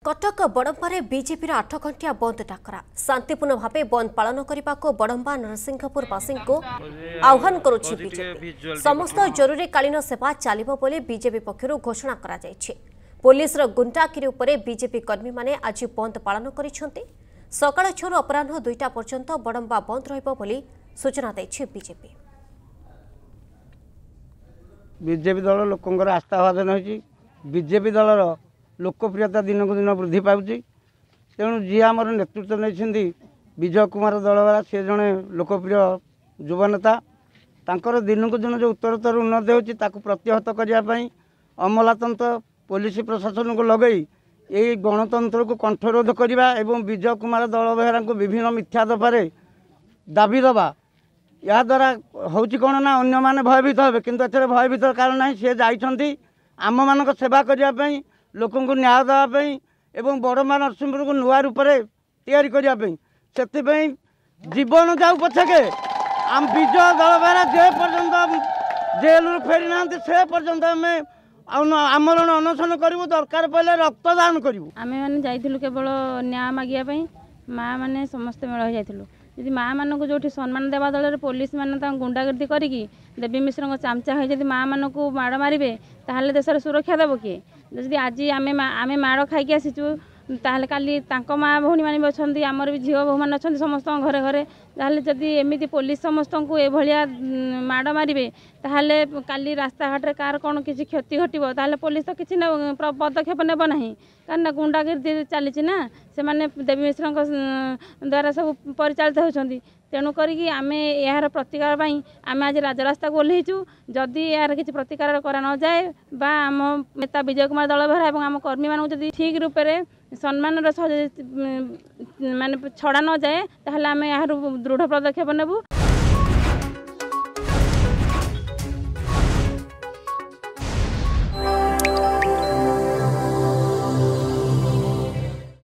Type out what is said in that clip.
Cuttack बड़म्बारे BJP 8 घंटिया बंद डाकरा शांतिपूर्ण भाव बंद पालन करने को बड़म्बा नरसिंहपुरवासी को आह्वान करुछि बीजेपी। समस्त जरूरीकालीन सेवा चलिबो बोली बीजेपी पक्षरु घोषणा करा जायछि। पुलिस गुंडागिरी उपरे बीजेपी कर्मी माने आज बंद पालन करिसेंति। सकाळ 6 अपराह्न 2टा पर्यंत बड़म्बा बंद रहिबो बोली सूचना दैछि बीजेपी। बीजेपी दल लोकंर आस्थाभाजन होती। बीजेपी दलर लोकप्रियता दिनक दिन वृद्धि पाँच। तेणु जी आमर नेतृत्व नहीं विजय कुमार दलवाला सी जड़े लोकप्रिय युवनेता तांकर दिनक दिन जो उत्तरोत्तर उन्नति होती प्रतिहत करने अमलातंत्र पुलिस प्रशासन को लगे यही गणतंत्र को कंठरोध करने और विजय कुमार दल बेहरा को विभिन्न मिथ्या दफारे दाबी दबा या द्वारा हूँ कौन ना अन्य मैंने भयभीत हे कि भयभीत कारण ना सी जाइंट आम मान सेवा करने लोक न्याय देवाई एवं बड़मा नरसिंहपुर को नुआ रूप से जीवन जाऊ पछके आम विजय दल बेहरा जे पर्यंत जेल फेरी ना से पर्यंत आम आमरण अनशन करूँ दरकार पड़े रक्तदान करूँ। आम मैंने जाइलु केवल न्याय मागिया माँ मैंने समस्ते मेल हो जाइलु जी माँ मानक जो सम्मान देवा दल पुलिस मैंने गुंडागर्दी करी देवी मिश्र चामचा हो माँ मान को माड़ मारे ताहले देशर सुरक्षा देव किए जदि आज आम माड़ खाई आसीचु ताहले काली माँ भौणी मैंने भी अच्छा आमर भी झील बहु मैंने अच्छा समस्त घरे घरे ताहले जदि एमती पुलिस समस्त को एभलिया माड़ मारे ताहले काली रास्ता घाटे कार कौन किसी क्षति घटो ताहले पुलिस तो किसी पदक्षेप नेब ना कारण गुंडागिरी चली ना से मैंने देवी मिश्र द्वारा सब परिचालित होती। तेणुक आम यार प्रतिकार आम आज राजरास्ता को ओह्लैचु जदि यार किसी प्रतिकार करा न जाए बा आम नेता विजय कुमार दल बेहरा और आम कर्मी मानक जदि ठीक रूप से सम्मान माने छड़ा न जाए ताहले आम यार दृढ़ पदक्षेप नेबु।